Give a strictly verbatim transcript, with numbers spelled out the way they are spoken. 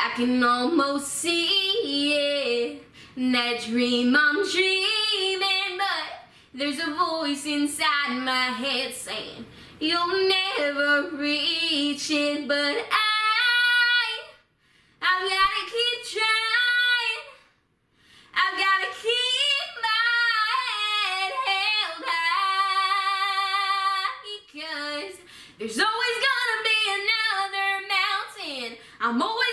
I can almost see it, that dream I'm dreaming, but there's a voice inside my head saying you'll never reach it. But I, I've gotta keep trying, I've gotta keep my head held high, 'cause there's always gonna be another mountain. I'm always